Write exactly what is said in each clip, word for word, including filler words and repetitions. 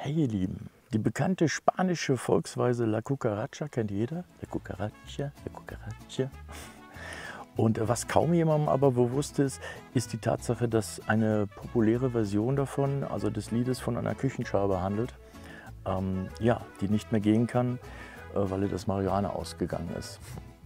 Hey ihr Lieben, die bekannte spanische Volksweise La Cucaracha kennt jeder. La Cucaracha, La Cucaracha. Und was kaum jemandem aber bewusst ist, ist die Tatsache, dass eine populäre Version davon, also des Liedes, von einer Küchenschabe handelt, ähm, ja, die nicht mehr gehen kann, äh, weil ihr das Marihuana ausgegangen ist.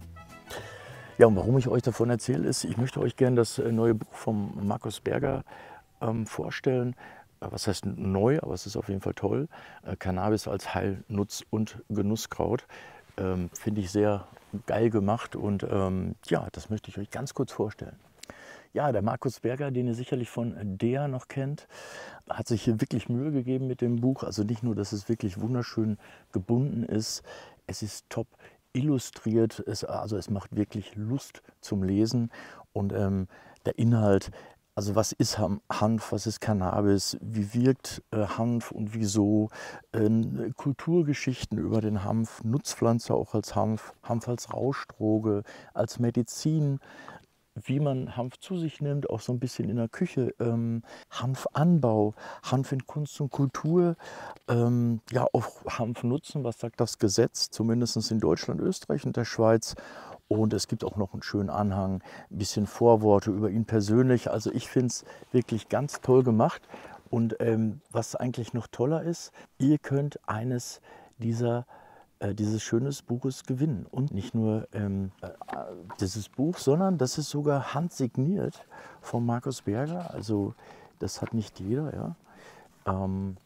Ja, und warum ich euch davon erzähle, ist, ich möchte euch gerne das neue Buch von Markus Berger ähm, vorstellen. Was heißt neu, aber es ist auf jeden Fall toll. Äh, Cannabis als Heil-, Nutz- und Genusskraut. Ähm, Finde ich sehr geil gemacht und ähm, ja, das möchte ich euch ganz kurz vorstellen. Ja, der Markus Berger, den ihr sicherlich von D E A noch kennt, hat sich hier wirklich Mühe gegeben mit dem Buch. Also nicht nur, dass es wirklich wunderschön gebunden ist, es ist top illustriert, es, also es macht wirklich Lust zum Lesen und ähm, der Inhalt, also was ist Hanf, was ist Cannabis, wie wirkt äh, Hanf und wieso, ähm, Kulturgeschichten über den Hanf, Nutzpflanze auch als Hanf, Hanf als Rauschdroge, als Medizin, wie man Hanf zu sich nimmt, auch so ein bisschen in der Küche, ähm, Hanfanbau, Hanf in Kunst und Kultur, ähm, ja auch Hanf nutzen, was sagt das Gesetz, zumindest in Deutschland, Österreich und der Schweiz. Und es gibt auch noch einen schönen Anhang, ein bisschen Vorworte über ihn persönlich. Also ich finde es wirklich ganz toll gemacht. Und ähm, was eigentlich noch toller ist, ihr könnt eines dieser äh, dieses schönes Buches gewinnen. Und nicht nur ähm, äh, dieses Buch, sondern das ist sogar handsigniert von Markus Berger. Also das hat nicht jeder, ja. Ähm,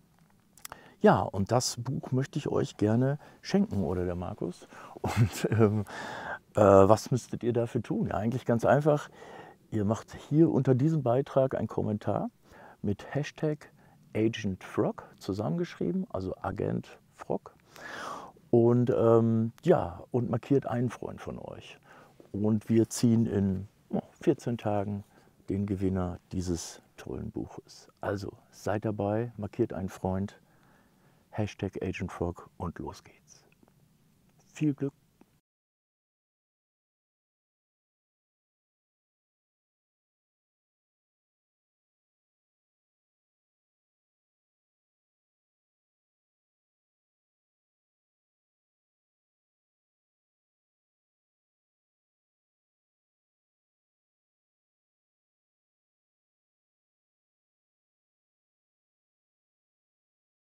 ja, und das Buch möchte ich euch gerne schenken, oder der Markus. Und ähm, äh, was müsstet ihr dafür tun? Ja, eigentlich ganz einfach. Ihr macht hier unter diesem Beitrag einen Kommentar mit Hashtag Agent Frog zusammengeschrieben, also Agent Frog. Und ähm, ja, und markiert einen Freund von euch. Und wir ziehen in oh, vierzehn Tagen den Gewinner dieses tollen Buches. Also seid dabei, markiert einen Freund, Hashtag Agent Frog und los geht's. Viel Glück